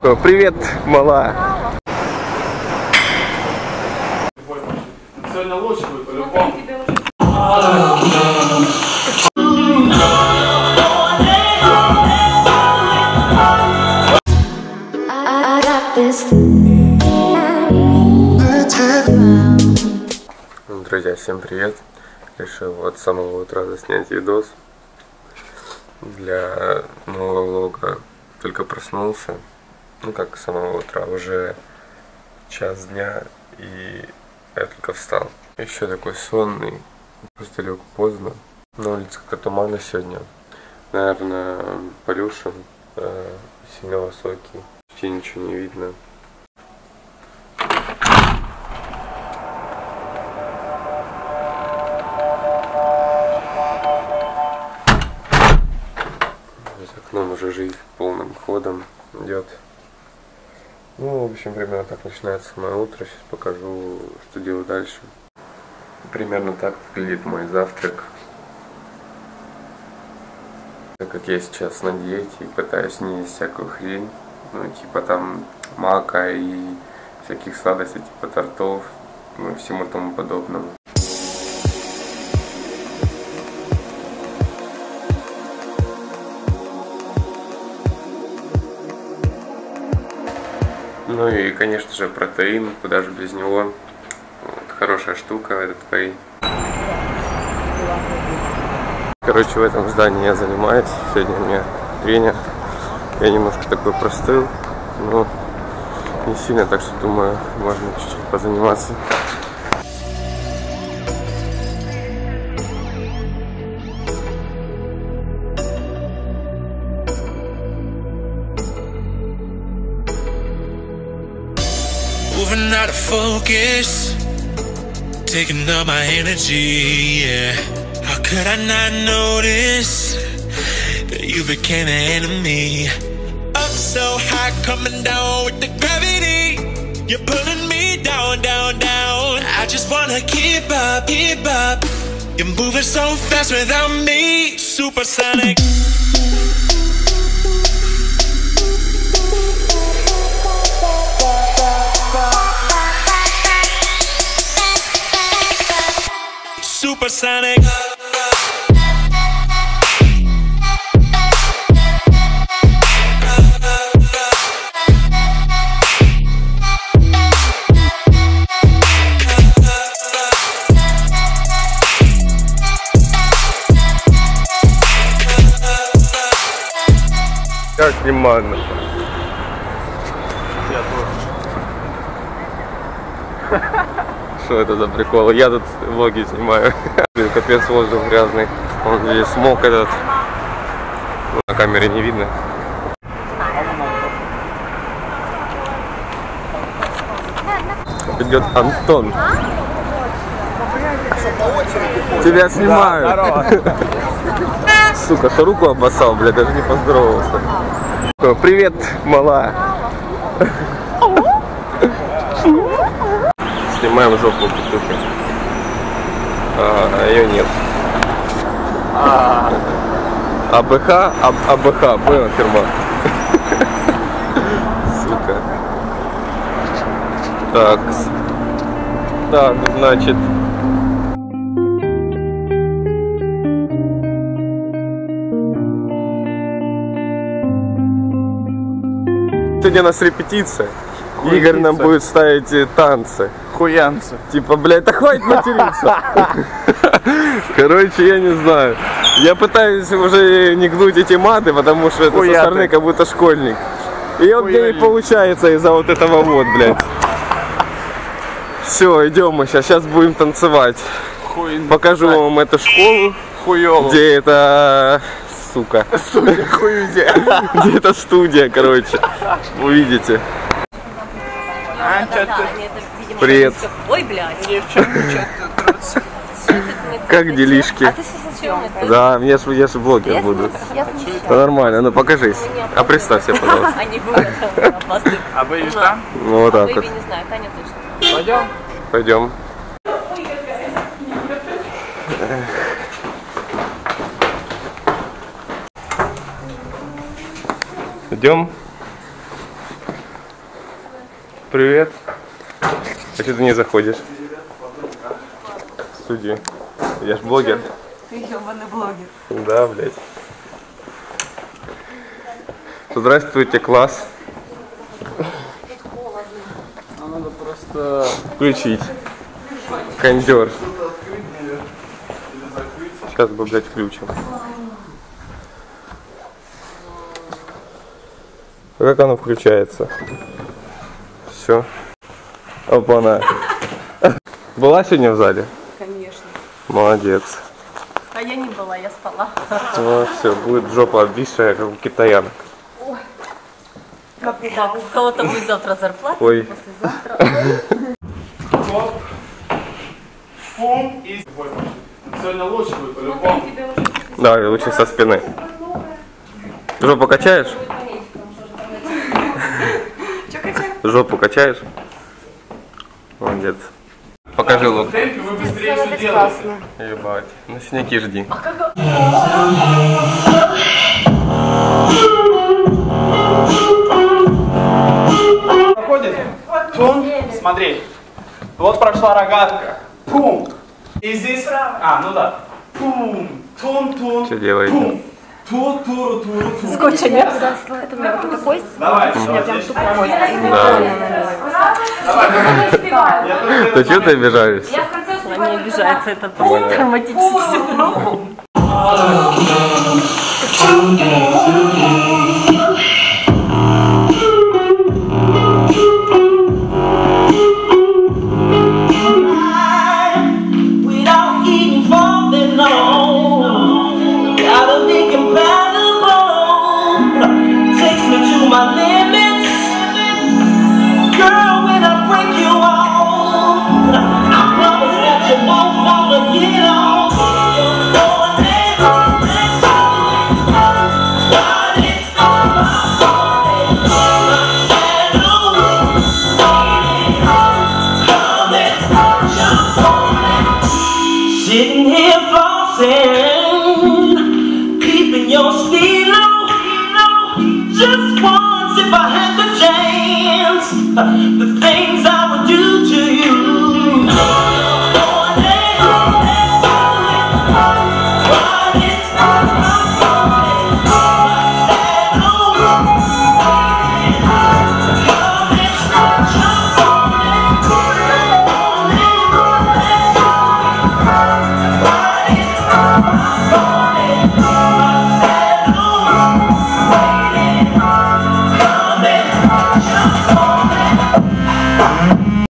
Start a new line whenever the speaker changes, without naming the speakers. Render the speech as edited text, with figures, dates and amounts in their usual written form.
Привет, мала.
Сегодня лучше будет по-любому.
Друзья, всем привет. Решил вот с самого утра заснять видос для нового влога. Только проснулся, ну как с самого утра, уже час дня, и я только встал. Еще такой сонный, просто лег поздно. На улице как-то туманно сегодня. Наверное, полюшен, сильно высокий, почти ничего не видно. За окном уже жизнь полным ходом идет. Ну, в общем, примерно так начинается мое утро. Сейчас покажу, что делаю дальше. Примерно так выглядит мой завтрак. Так как я сейчас на диете и пытаюсь не есть всякую хрень, ну, типа там мака и всяких сладостей, типа тортов, ну, и всему тому подобному. Ну и, конечно же, протеин, куда же без него. Вот, хорошая штука, этот вей. Короче, в этом здании я занимаюсь. Сегодня у меня тренер. Я немножко такой простыл, но не сильно, так что думаю, можно чуть-чуть позаниматься.
Moving out of focus, taking up my energy, yeah. How could I not notice that you became an enemy? Up so high, coming down with the gravity. You're pulling me down, down, down. I just wanna keep up, keep up. You're moving so fast without me, supersonic. Supersonic.
Как внимательно.
Я тоже.
Что это за прикол? Я тут влоги снимаю. Блин, капец, воздух грязный. Он здесь смог этот. На камере не видно. Идет Антон. Тебя снимают. Сука, что руку обоссал, блядь, даже не поздоровался. Привет, мала. Снимаем жопу петухи. А ее нет. АБХ, АБХ, понял, фирма. Сука. Так. Так, значит. Сегодня у нас репетиция. Игорь нам будет ставить танцы.
Хуянцы.
Типа, блядь, да хватит материться. Короче, я не знаю. Я пытаюсь уже не гнуть эти маты, потому что это со стороны как будто школьник. И вот мне не получается из-за вот этого вот, блядь. Все, идем мы сейчас будем танцевать. Покажу вам эту школу.
Хуёво.
Где это... Сука.
Студия, хуюзе.
Где это студия, короче. Увидите. Привет.
Ой, блядь.
Как делишки?
А ты сосочёный?
Да, я ж блогер буду. Да нормально, ну покажись. А представься, пожалуйста.
Они будут опасны.
А боюсь там?
Ну вот так вот.
Бэйби, не знаю, Таня точно.
Пойдем?
Пойдем. Идем. Привет. А что ты не заходишь? В студию. Я ж блогер.
Ты ебаный блогер.
Да, блядь. Здравствуйте, класс.
Нам надо просто...
Включить. Кондер. Сейчас бы, блядь, включим. Как оно включается? Все. Опа-на. Была сегодня в зале?
Конечно.
Молодец.
А я не была, я спала.
Ну, все, будет жопа обвисшая, как у китаянок.
Да, у кого-то будет завтра зарплата.
Ой.
Сегодня лучше будет по-любому.
Давай, лучше со спины. Жопу качаешь? Жопу качаешь? Молодец. Покажи лук.
Вы быстрее все делаете.
Ебать. На синяки жди.
Проходит? Тун. Смотри. Вот прошла рогатка. Пум. И здесь... А, ну да. Пум. Тун-тун.
Что делаете?
Пум. Ту-туру-туру-туру.
Скотча нет?
Давай.
Прям тупо
Да что ты обижаешься?
Она не обижается, это просто травматический синдром.
Sitting here flossing, keeping your speed low. Just once, if I had the chance, the things I would do.